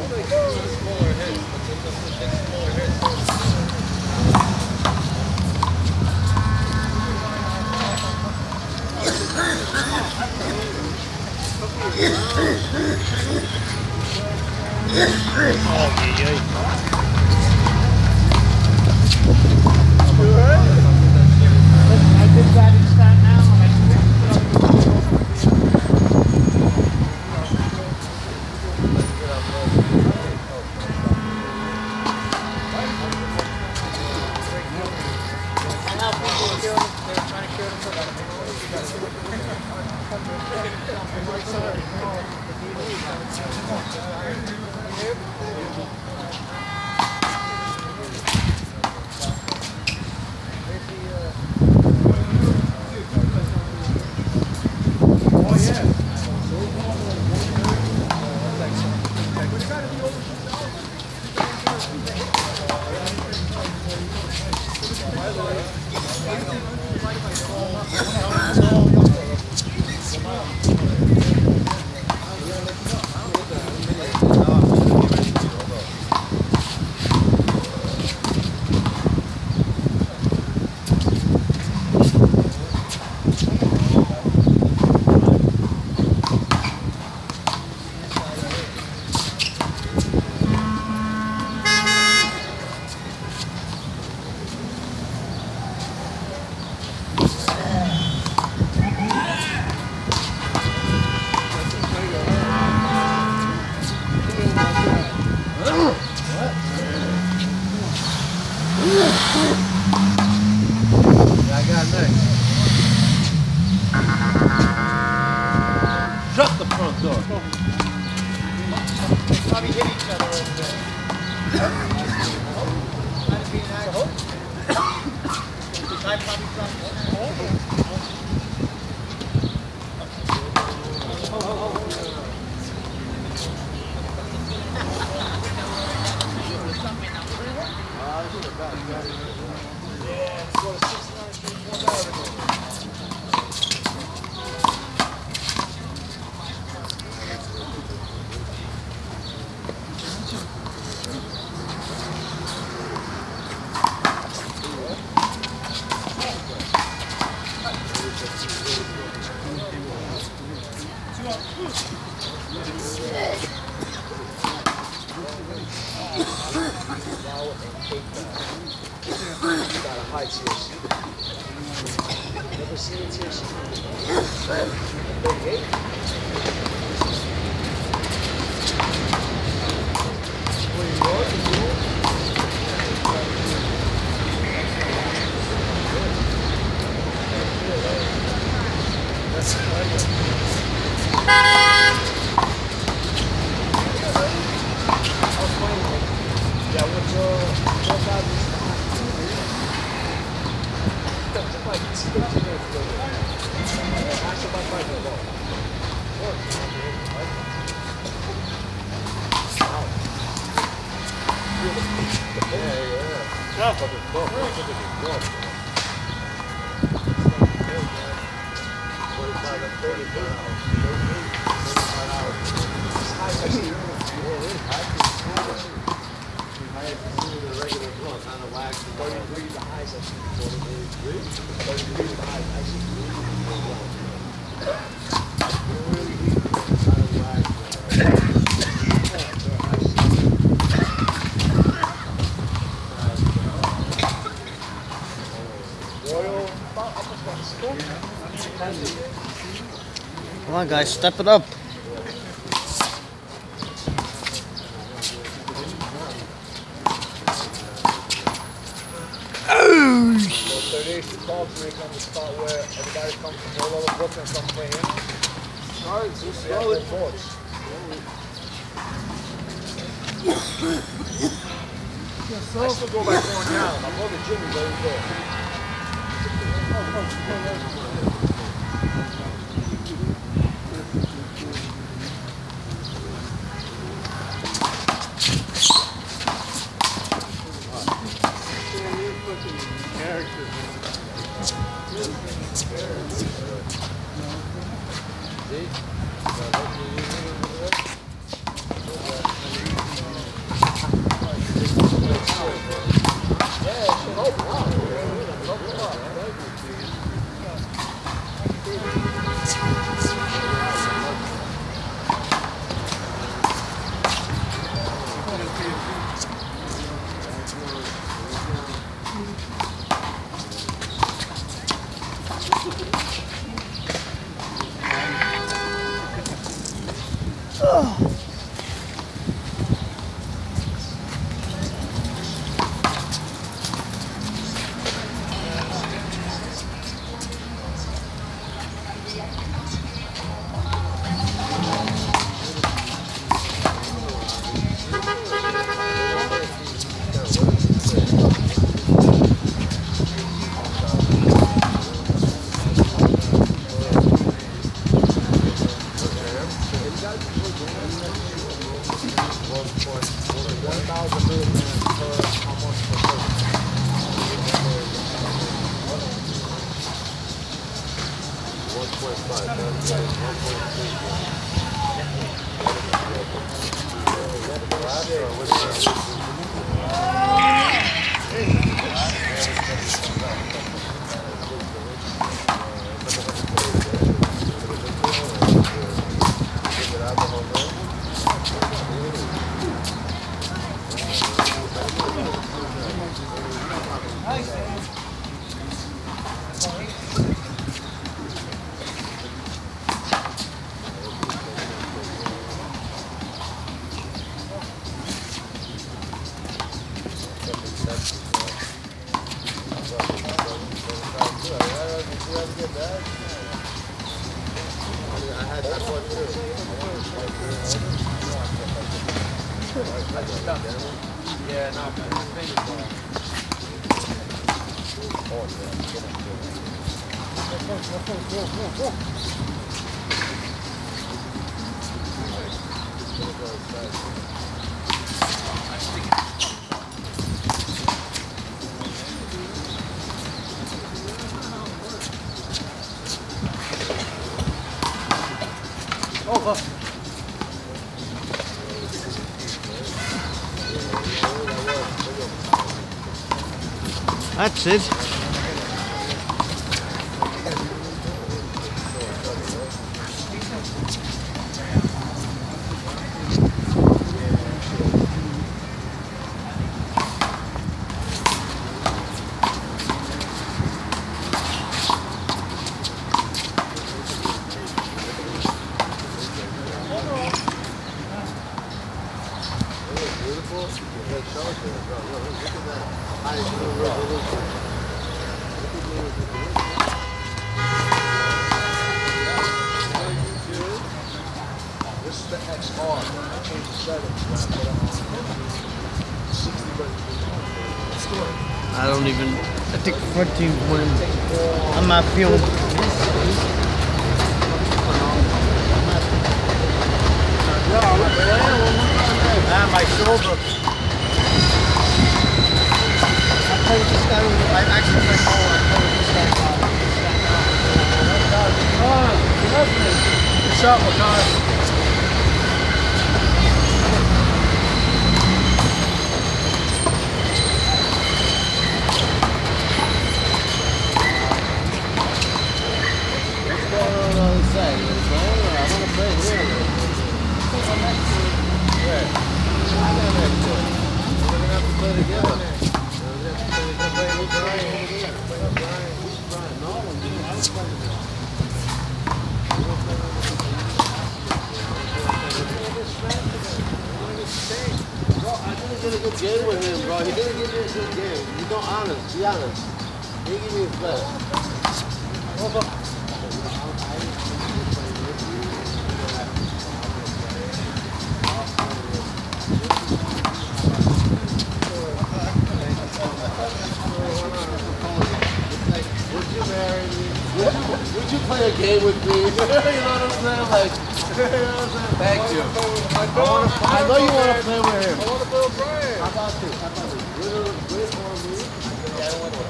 Come on, guys, step it up. Oh! 38 call to make on the spot where everybody comes from all over Brooklyn and come play him. Sorry, too slow. I still go by going down. My brother Jimmy's always there. That's it. I don't even. I think the front team's winning. I'm not feeling. My shoulder. I played this guy. I actually played ball. I played this guy. Good shot, Makai. Game with him, bro. He didn't give me a good game. You don't honest. Be honest. He didn't give me his best. Would you play a game with me? You know what I'm saying? Like, you know what I'm saying? Thank you. I know you want to play with him. I want to play with Brian. How about this? How about this? Wait for me. Yeah, I don't want to.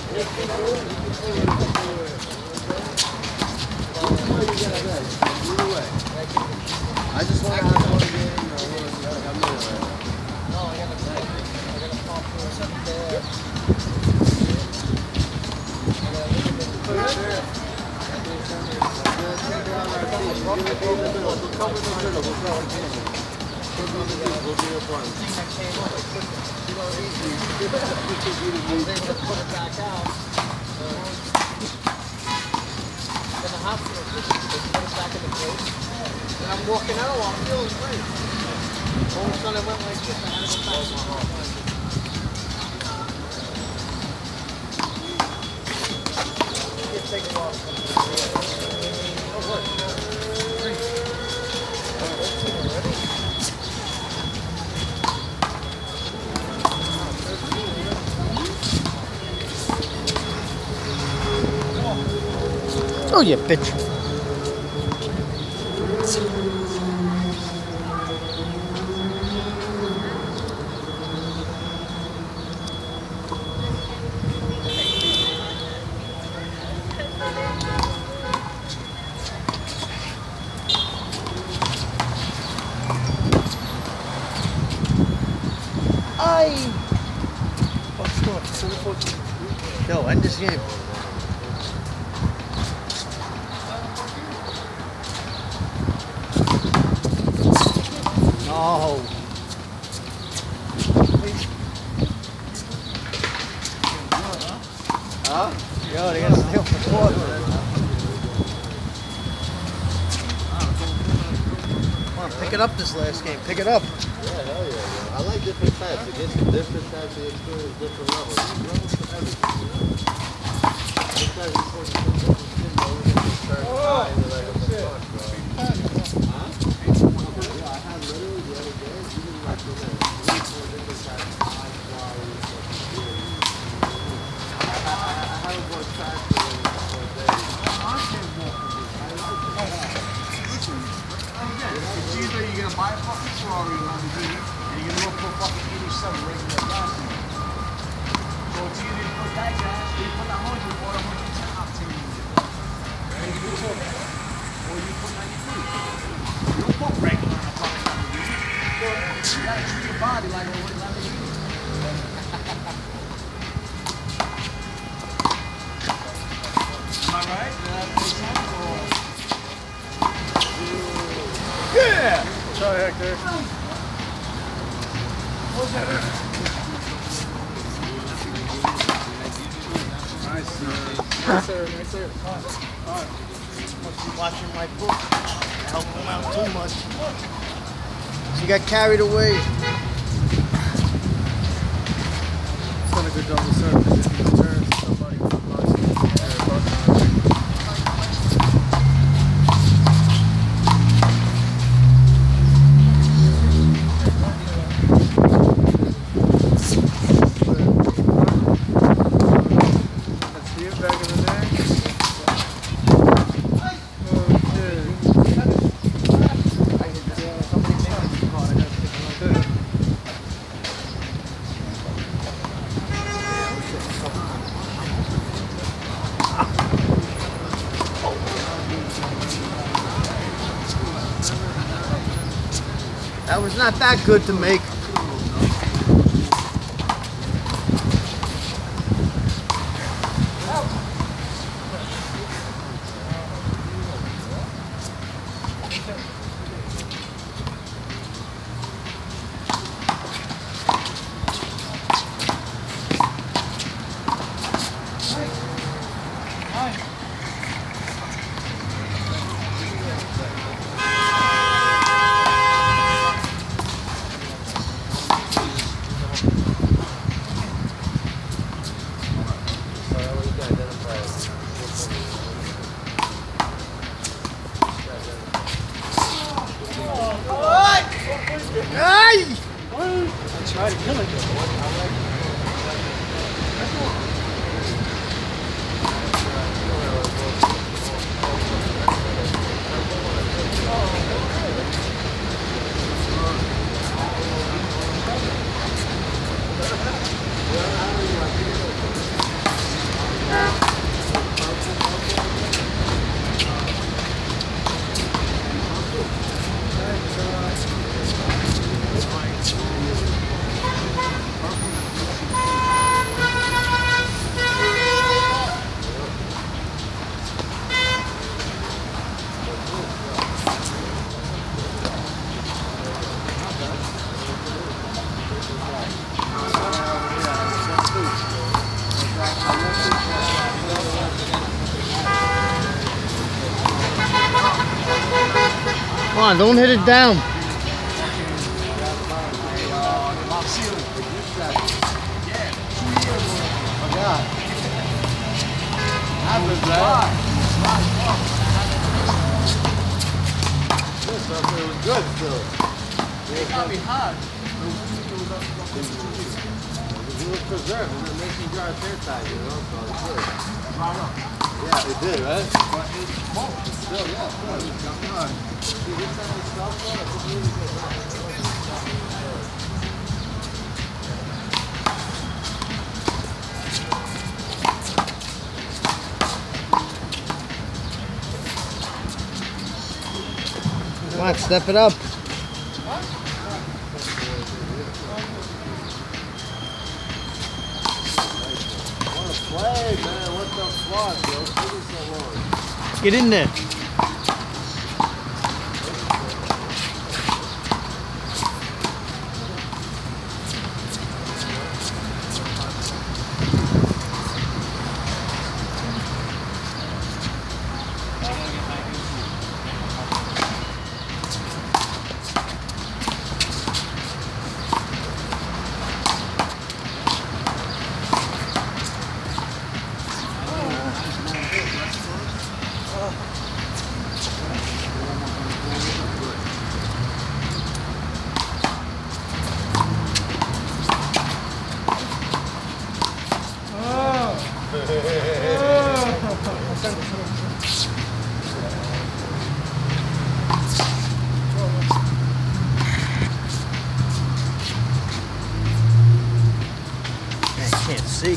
I just want to have one game. No, I got to play. I got to pop for something there. And I'm walking out, I'm feeling great. All of a sudden I went like this, I had to go back. It's taking a while. Oh, what? Oh, yeah, bitch. Yo, end this game. No. Huh? Yo, they gotta steal for quarter. Come on, pick it up this last game. Pick it up. Yeah, hell yeah. I like different types. It gets different types of experience, different levels. Levels for everything, you know? Sometimes you're supposed to put something in there, we're going to start crying. You're like, what the fuck, bro? Huh? Yeah, I had literally the other day, even like the 3 or 4 different types of high quality experience. I haven't bought trash for them in 4 days. I can't walk with this. I like it. Listen, it's either you're going to buy a fucking Ferrari or Lamborghini, and you're going to go for fucking 87 regular gas. So it's either you put that gas, or you put 100 or 110 octane in it. Or you put 93. You don't put regular on a fucking Lamborghini. You gotta treat your body like a Lamborghini. Am I right? Yeah! Sorry, Hector. What's that? Nice, sir. Nice, sir. Nice, sir. All right. Must be watching my book. I helped him out too much. She got carried away. It's done a good job of service. If he returns somebody from That was not that good to make. Try to kill it. on, don't hit it down. Happens, right? This stuff, it was good still. It got me hot. It was preserved, and it makes you dry hair tight, you know, so it's good. Yeah, it did, right? But it smoked. Still, yeah, still. Come on. See, this type of stuff, though, it's really good. Come on, step it up. Play, man. What the fuck, yo? What is so long? Get in there. I can't see.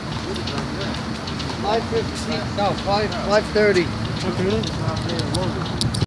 No, 5:30.